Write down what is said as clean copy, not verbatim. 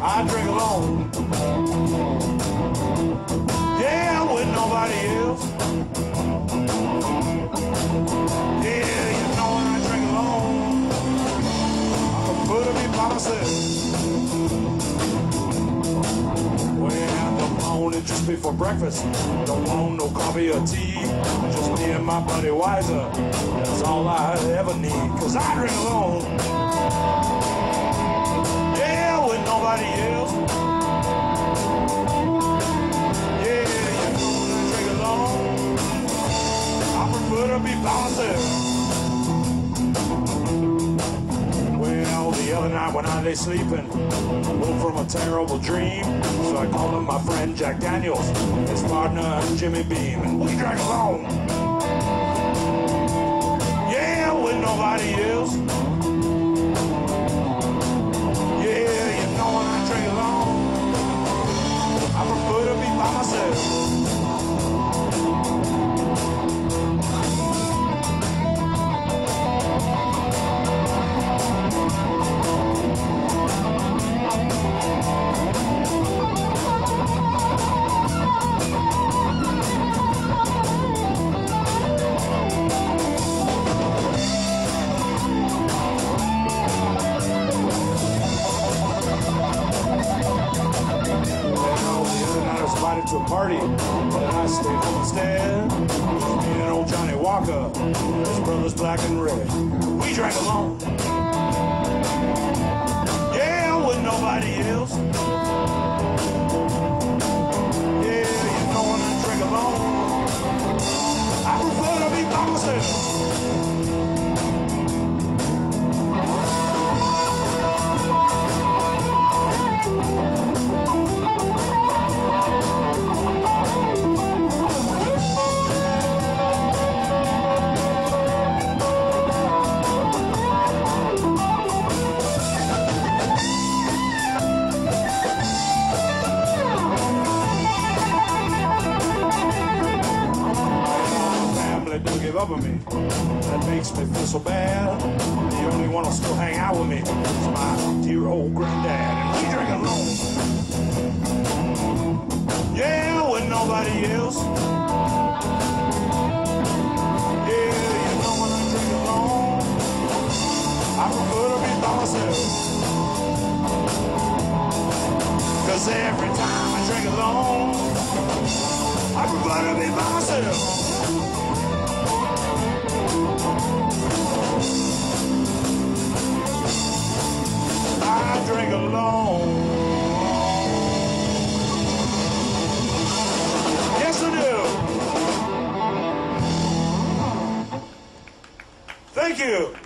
I drink alone. Yeah, with nobody else. Yeah, you know when I drink alone, I can put a bit by myself. When the morning just before breakfast, don't want no coffee or tea. Just me and my buddy Wiser, that's all I ever need. Cause I drink alone. Yeah, with nobody else. Yeah, you know when I drink alone, I prefer to be by myself. Well, the other night when I lay sleeping, I woke from a terrible dream. So I called up my friend Jack Daniels, his partner Jimmy Beam, and we drank alone. Yeah, with nobody else. Yeah, you know when I drink alone, I prefer to be by myself. To a party, but I stayed home instead. Me and old Johnny Walker, his brothers Black and Red. We drank alone. Yeah, with nobody else. Yeah, you know when I drink alone, I prefer to be by myself. Don't give up on me. That makes me feel so bad. The only one who'll still hang out with me is my dear old granddad, and we drink alone. Yeah, with nobody else. Yeah, you know when I drink alone, I prefer to be by myself. Cause every time I drink alone, I prefer to be by myself. I drink alone. Yes, I do. Thank you.